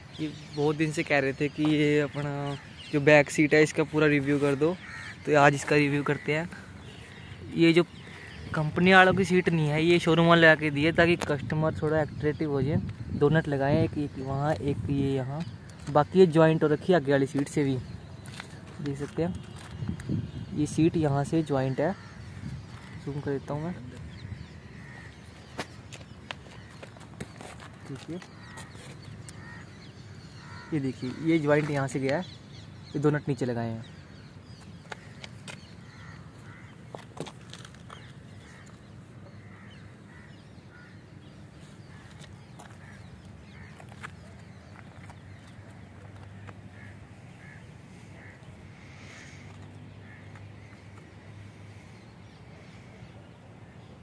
ये बहुत दिन से कह रहे थे कि ये अपना जो बैक सीट है इसका पूरा रिव्यू कर दो, तो आज इसका रिव्यू करते हैं। ये जो कंपनी वालों की सीट नहीं है, ये शोरूम वाले आके दिए ताकि कस्टमर थोड़ा एट्रैक्टिव हो जाए। दो नट लगाए, एक वहाँ एक ये यहाँ। बाकी ये जॉइंट हो रखी है आगे वाली सीट से भी, देख सकते हैं। ये सीट यहाँ से जॉइंट है, जूम कर देता हूँ मैं, देखिए। ये देखिए ये जॉइंट यहाँ से गया है, ये दो नट नीचे लगाए हैं।